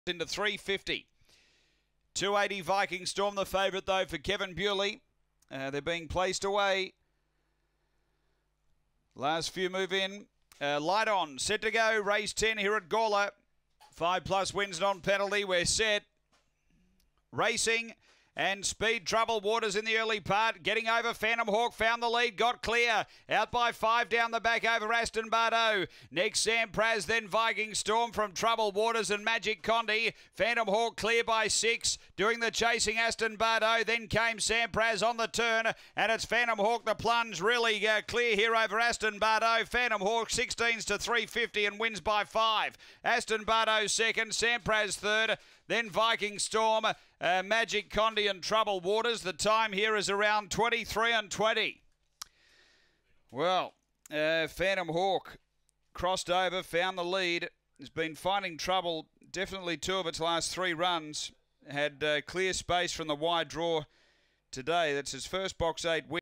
into 350. 280 Viking Storm, the favourite though for Kevin Bewley. They're being placed away. Last few move in. Light on, set to go. Race 10 here at Gawler. 5+ wins non-penalty. We're set. Racing. And Speed Trouble Waters in the early part. Getting over Phantom Hawk. Found the lead. Got clear. Out by 5 down the back over Aston Bardo. Next Sam Praz. Then Viking Storm from Trouble Waters and Magic Condi. Phantom Hawk clear by 6. Doing the chasing Aston Bardo. Then came Sam Praz on the turn. And it's Phantom Hawk the plunge. Really clear here over Aston Bardo. Phantom Hawk 16s to 350 and wins by 5. Aston Bardo second. Sam Praz third. Then Viking Storm, Magic Condi and Trouble Waters. The time here is around 23 and 20. Well, Phantom Hawk crossed over, found the lead. Has been finding trouble, definitely 2 of its last 3 runs. Had clear space from the wide draw today. That's his first box 8 win.